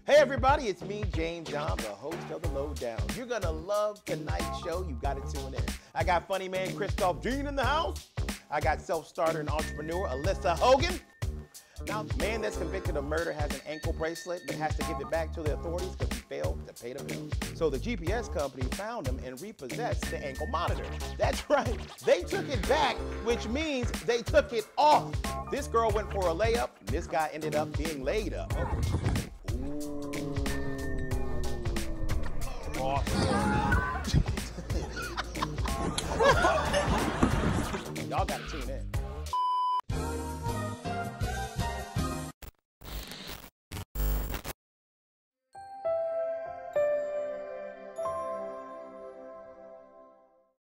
Hey everybody, it's me, James Yon, the host of the Lowdown. You're gonna love tonight's show. You gotta tune in. I got funny man Christoph Dean in the house. I got self-starter and entrepreneur Alyssa Hogan. Now, the man that's convicted of murder has an ankle bracelet but has to give it back to the authorities because he failed to pay the bill. So the GPS company found him and repossessed the ankle monitor. That's right, they took it back, which means they took it off. This girl went for a layup, and this guy ended up being laid up. Ooh. Awesome. Y'all gotta tune in.